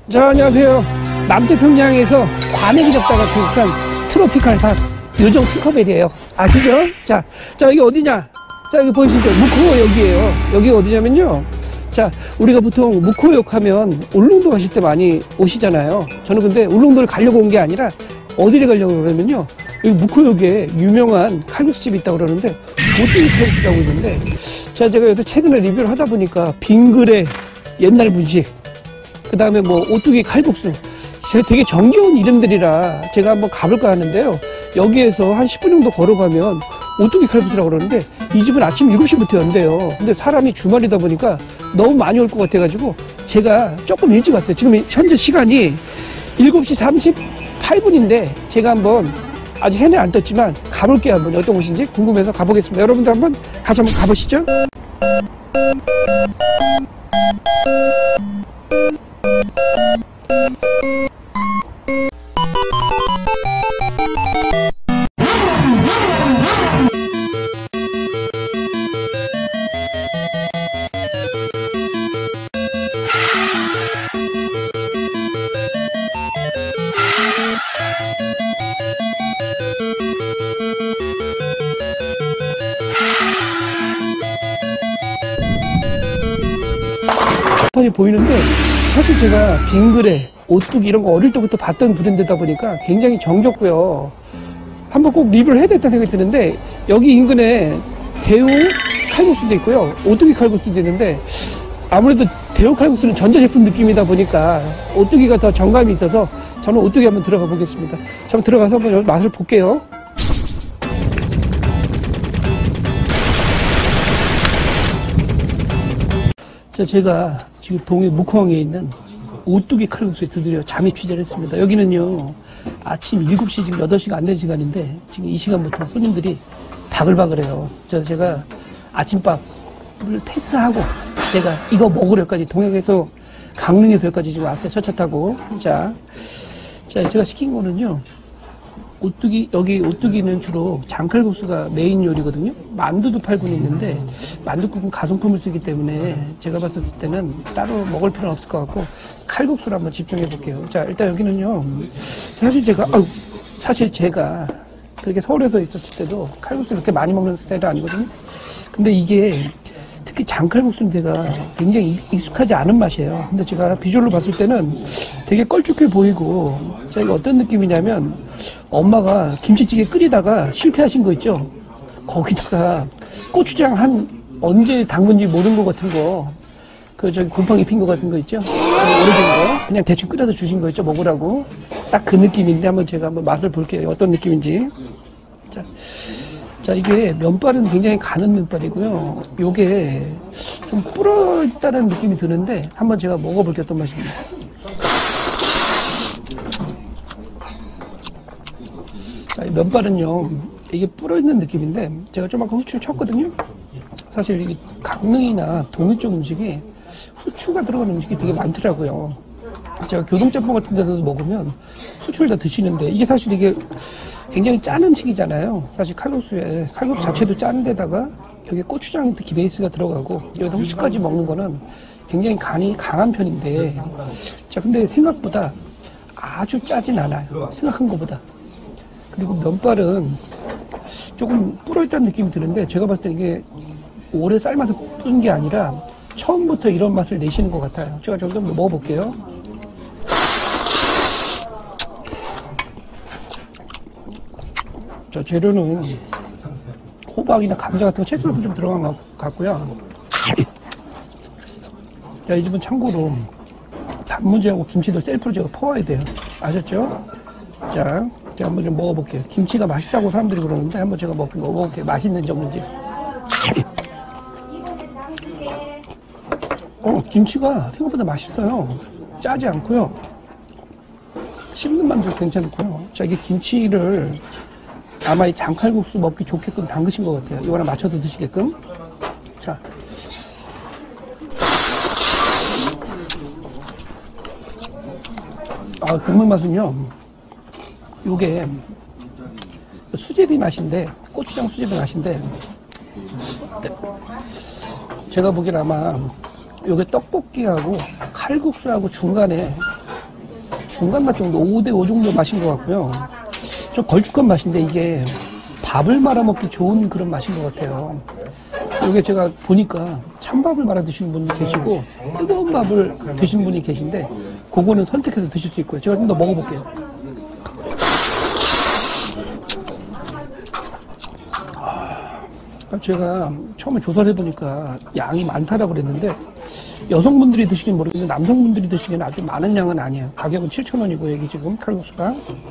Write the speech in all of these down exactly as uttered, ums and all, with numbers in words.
자, 안녕하세요. 남태평양에서 과메기 잡다가 도착한 트로피칼 닭 요정 핑커벨이에요. 아시죠? 자, 자, 여기 어디냐? 자, 여기 보이시죠? 무코역이에요. 여기 어디냐면요. 자, 우리가 보통 무코역 하면 울릉도 가실 때 많이 오시잖아요. 저는 근데 울릉도를 가려고 온 게 아니라 어디를 가려고 그러면요. 여기 무코역에 유명한 칼국수집이 있다고 그러는데 오뚜기 칼국수라고 있는데, 자, 제가 여기서 최근에 리뷰를 하다 보니까 빙그레 옛날 분식, 그 다음에 뭐 오뚜기 칼국수, 제가 되게 정겨운 이름들이라 제가 한번 가볼까 하는데요. 여기에서 한 십 분 정도 걸어가면 오뚜기 칼국수라고 그러는데 이 집은 아침 일곱 시부터 연대요. 근데 사람이 주말이다 보니까 너무 많이 올 것 같아가지고 제가 조금 일찍 왔어요. 지금 현재 시간이 일곱 시 삼십팔 분인데 제가 한번 아직 해내 안 떴지만 가볼게요. 한번 어떤 곳인지 궁금해서 가보겠습니다. 여러분들 한번 같이 한번 가보시죠. 이 보이는데 사실 제가 빙그레, 오뚜기 이런 거 어릴 때부터 봤던 브랜드다 보니까 굉장히 정겹고요. 한번 꼭 리뷰를 해야 되겠다 생각이 드는데 여기 인근에 대우 칼국수도 있고요. 오뚜기 칼국수도 있는데 아무래도 대우 칼국수는 전자제품 느낌이다 보니까 오뚜기가 더 정감이 있어서 저는 오뚜기 한번 들어가 보겠습니다. 저 한번 들어가서 한번 맛을 볼게요. 자, 제가 지금 동해 묵호항에 있는 오뚜기 칼국수에 드디어 잠입 취재를 했습니다. 여기는요, 아침 일곱 시, 지금 여덟 시가 안 된 시간인데, 지금 이 시간부터 손님들이 바글바글해요. 그래서 제가 아침밥을 패스하고, 제가 이거 먹으러 여기까지, 동해에서, 강릉에서 여기까지 지금 왔어요. 첫 차 타고. 자, 자, 제가 시킨 거는요, 오뚜기, 여기 오뚜기는 주로 장칼국수가 메인 요리거든요. 만두도 팔고 있는데 만두국은 가성품을 쓰기 때문에 제가 봤을 때는 따로 먹을 필요는 없을 것 같고 칼국수를 한번 집중해 볼게요. 자, 일단 여기는요, 사실 제가 아유, 사실 제가 그렇게 서울에서 있었을 때도 칼국수를 그렇게 많이 먹는 스타일은 아니거든요. 근데 이게 특히 장칼국수는 제가 굉장히 익숙하지 않은 맛이에요. 근데 제가 비주얼로 봤을 때는 되게 껄쭉해 보이고, 제가 어떤 느낌이냐면 엄마가 김치찌개 끓이다가 실패하신 거 있죠? 거기다가 고추장 한 언제 담근지 모르는 거 같은 거, 그 저기 곰팡이 핀 거 같은 거 있죠? 오래된 거 그냥 대충 끓여서 주신 거 있죠? 먹으라고. 딱 그 느낌인데 한번 제가 한번 맛을 볼게요. 어떤 느낌인지. 자. 자, 이게 면발은 굉장히 가는 면발이고요. 요게 좀 불어있다는 느낌이 드는데 한번 제가 먹어볼게요. 어떤 맛입니다. 자, 이 면발은요, 이게 불어있는 느낌인데 제가 좀 아까 후추를 쳤거든요. 사실 이 강릉이나 동해 쪽 음식이 후추가 들어간 음식이 되게 많더라고요. 제가 교동짬뽕 같은 데서 먹으면 후추를 다 드시는데 이게 사실 이게 굉장히 짠 음식이잖아요. 사실 칼국수에, 칼국수 자체도 짠 데다가 여기에 고추장 특히 베이스가 들어가고 여기다 후추까지 먹는 거는 굉장히 간이 강한 편인데, 자, 근데 생각보다 아주 짜진 않아요. 생각한 것보다. 그리고 면발은 조금 불어있다는 느낌이 드는데 제가 봤을 때 이게 오래 삶아서 뿌린 게 아니라 처음부터 이런 맛을 내시는 것 같아요. 제가 좀 더 먹어볼게요. 자, 재료는 호박이나 감자 같은 거 채소도 좀 들어간 것 같고요. 자, 이 집은 참고로 단무지하고 김치도 셀프로 제가 퍼와야 돼요. 아셨죠? 자, 제가 한번 좀 먹어볼게요. 김치가 맛있다고 사람들이 그러는데 한번 제가 먹, 먹어볼게요. 맛있는지 없는지. 어, 김치가 생각보다 맛있어요. 짜지 않고요. 씹는 맛도 괜찮고요. 자, 이게 김치를 아마 이 장칼국수 먹기 좋게끔 담그신 것 같아요. 이거랑 맞춰서 드시게끔. 자. 아, 국물 맛은요, 요게 수제비 맛인데, 고추장 수제비 맛인데, 제가 보기엔 아마 요게 떡볶이하고 칼국수하고 중간에 중간 맛 정도, 오 대 오 정도 맛인 것 같고요. 좀 걸쭉한 맛인데 이게 밥을 말아 먹기 좋은 그런 맛인 것 같아요. 이게 제가 보니까 찬밥을 말아 드시는 분이 계시고 뜨거운 밥을 드시는 분이 계신데 그거는 선택해서 드실 수 있고요. 제가 좀 더 먹어볼게요. 제가 처음에 조사를 해보니까 양이 많다라고 그랬는데 여성분들이 드시긴 모르겠는데 남성분들이 드시기에는 아주 많은 양은 아니에요. 가격은 칠천 원이고 여기 지금 칼국수가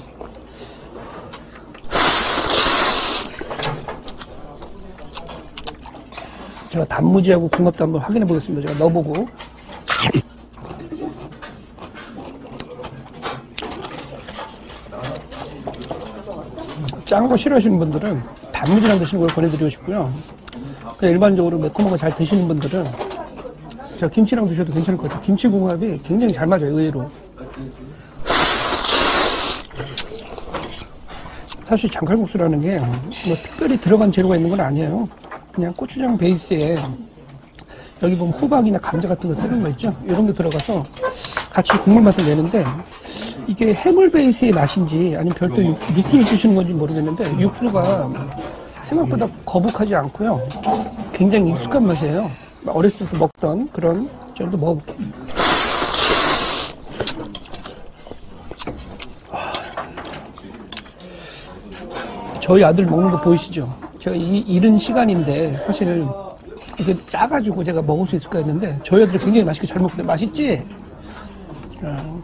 제가 단무지하고 궁합도 한번 확인해 보겠습니다. 제가 넣어보고 짠 거 싫어하시는 분들은 단무지랑 드시는 걸 권해드리고 싶고요. 일반적으로 매콤한 거 잘 드시는 분들은 제가 김치랑 드셔도 괜찮을 것 같아요. 김치 궁합이 굉장히 잘 맞아요. 의외로. 사실 장칼국수라는 게 뭐 특별히 들어간 재료가 있는 건 아니에요. 그냥 고추장 베이스에 여기 보면 호박이나 감자 같은 거 쓰는 거 있죠? 이런 게 들어가서 같이 국물 맛을 내는데 이게 해물 베이스의 맛인지 아니면 별도 육, 육수를 쓰시는 건지 모르겠는데 육수가 생각보다 거북하지 않고요. 굉장히 익숙한 맛이에요. 어렸을 때 먹던 그런 정도 먹어볼게요. 저희 아들 먹는 거 보이시죠? 제가 이, 이른 시간인데 사실 이게 짜가지고 제가 먹을 수 있을까 했는데 저희 아들이 굉장히 맛있게 잘 먹거든요. 맛있지? 어.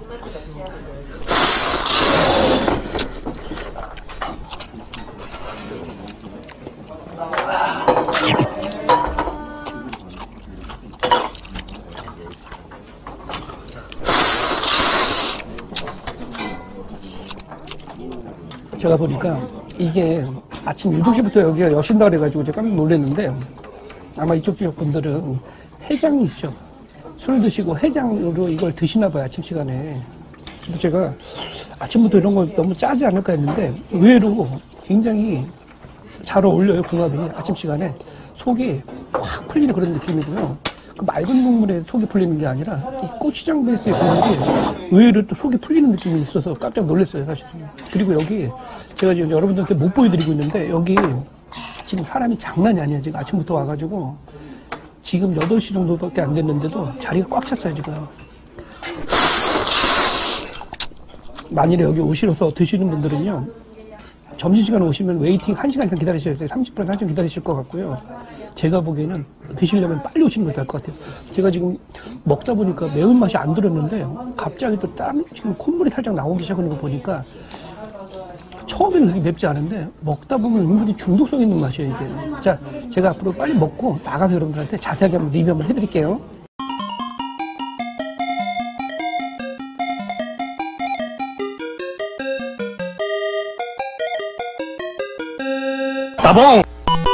제가 보니까 이게 아침 일곱 시부터 여기가 여신다 그래가지고 제가 깜짝 놀랐는데 아마 이쪽 지역 분들은 해장이 있죠. 술 드시고 해장으로 이걸 드시나 봐요. 아침 시간에. 그래서 제가 아침부터 이런 거 너무 짜지 않을까 했는데 의외로 굉장히 잘 어울려요. 궁합이 아침 시간에 속이 확 풀리는 그런 느낌이고요. 그 맑은 국물에 속이 풀리는 게 아니라 이 고추장 베이스의 국물이 의외로 또 속이 풀리는 느낌이 있어서 깜짝 놀랐어요. 사실. 그리고 여기 제가 지금 여러분들께 못 보여드리고 있는데 여기 지금 사람이 장난이 아니에요. 지금 아침부터 와가지고 지금 여덟 시 정도밖에 안 됐는데도 자리가 꽉 찼어요. 지금. 만일에 여기 오시러서 드시는 분들은요. 점심시간에 오시면 웨이팅 한 시간 이상 기다리셔야 돼요. 삼십 분에서 한 시간 기다리실 것 같고요. 제가 보기에는 드시려면 빨리 오시는 게 나을 것 같아요. 제가 지금 먹다 보니까 매운맛이 안 들었는데 갑자기 또 땀, 지금 콧물이 살짝 나오기 시작하는 거 보니까 처음에는 그렇게 맵지 않은데 먹다 보면 은근히 중독성 있는 맛이에요, 이게. 자, 제가 앞으로 빨리 먹고 나가서 여러분들한테 자세하게 한번 리뷰 한번 해드릴게요. 따봉!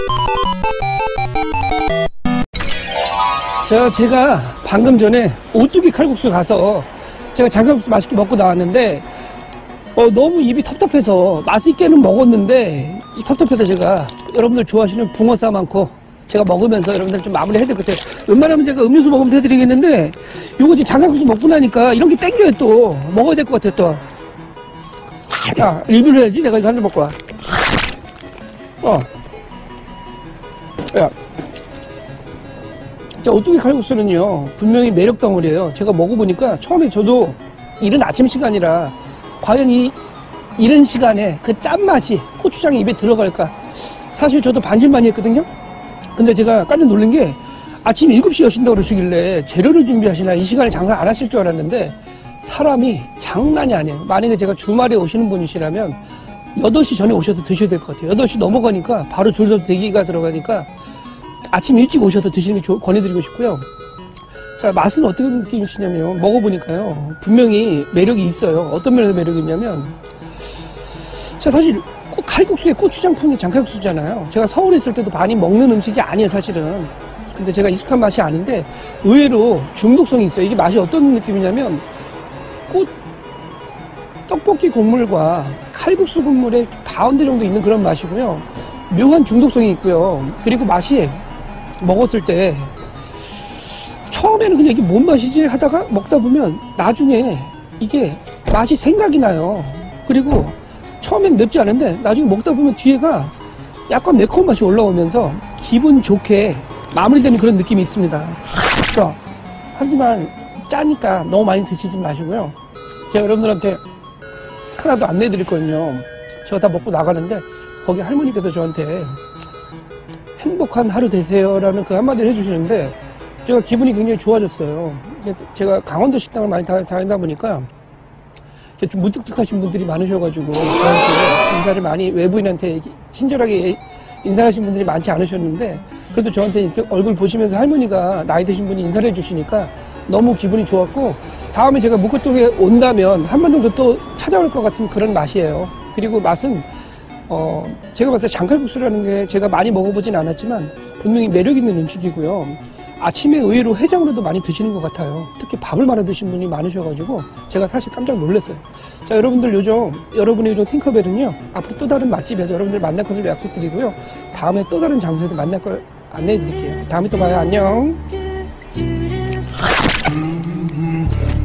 자, 제가 방금 전에 오뚜기 칼국수 가서 제가 장칼국수 맛있게 먹고 나왔는데 어, 너무 입이 텁텁해서 맛있게는 먹었는데 이 텁텁해서 제가 여러분들 좋아하시는 붕어쌈 많고 제가 먹으면서 여러분들 좀 마무리 해드릴 것 같아요. 웬만하면 제가 음료수 먹으면 해드리겠는데 요거 지금 장칼국수 먹고 나니까 이런 게 땡겨요. 또 먹어야 될 것 같아요. 또 야, 리뷰를 해야지. 내가 이거 한 잔 먹고 와. 어. 야. 자, 오뚜기 칼국수는요, 분명히 매력 덩어리예요. 제가 먹어보니까 처음에 저도 이른 아침 시간이라 과연 이 이른 시간에 그 짠맛이 고추장이 입에 들어갈까? 사실 저도 반신반의했거든요. 근데 제가 깜짝 놀란 게 아침 일곱 시 여신다고 그러시길래 재료를 준비하시나 이 시간에 장사 안 하실 줄 알았는데 사람이 장난이 아니에요. 만약에 제가 주말에 오시는 분이시라면 여덟 시 전에 오셔서 드셔야 될 것 같아요. 여덟 시 넘어가니까 바로 줄 서서 대기가 들어가니까 아침 일찍 오셔서 드시는 게 조, 권해드리고 싶고요. 자, 맛은 어떤 느낌이시냐면 먹어보니까요. 분명히 매력이 있어요. 어떤 면에서 매력이 있냐면 자, 사실 칼국수에 고추장풍이 장칼국수잖아요. 제가 서울에 있을 때도 많이 먹는 음식이 아니에요, 사실은. 근데 제가 익숙한 맛이 아닌데 의외로 중독성이 있어요. 이게 맛이 어떤 느낌이냐면 꽃 떡볶이 국물과 칼국수 국물의 가운데 정도 있는 그런 맛이고요. 묘한 중독성이 있고요. 그리고 맛이 먹었을 때 처음에는 그냥 이게 뭔 맛이지 하다가 먹다 보면 나중에 이게 맛이 생각이 나요. 그리고 처음엔 맵지 않은데 나중에 먹다 보면 뒤에가 약간 매콤한 맛이 올라오면서 기분 좋게 마무리되는 그런 느낌이 있습니다. 그러니까 하지만 짜니까 너무 많이 드시지 마시고요. 제가 여러분들한테 하나도 안내해 드릴 거거든요. 제가 다 먹고 나가는데 거기 할머니께서 저한테 행복한 하루 되세요 라는 그 한마디를 해주시는데 제가 기분이 굉장히 좋아졌어요. 제가 강원도 식당을 많이 다, 다니다 보니까 좀 무뚝뚝하신 분들이 많으셔가지고 저한테 인사를 많이 외부인한테 친절하게 인사하신 분들이 많지 않으셨는데 그래도 저한테 얼굴 보시면서 할머니가 나이 드신 분이 인사를 해주시니까 너무 기분이 좋았고 다음에 제가 묵호동에 온다면 한 번 정도 또 찾아올 것 같은 그런 맛이에요. 그리고 맛은 어 제가 봤을 때 장칼국수라는 게 제가 많이 먹어보진 않았지만 분명히 매력 있는 음식이고요. 아침에 의외로 해장으로도 많이 드시는 것 같아요. 특히 밥을 말아 드신 분이 많으셔가지고 제가 사실 깜짝 놀랐어요. 자, 여러분들 요즘 여러분의 요즘 팅커벨은요 앞으로 또 다른 맛집에서 여러분들 만날 것을 약속드리고요. 다음에 또 다른 장소에서 만날 걸 안내해 드릴게요. 다음에 또 봐요. 안녕.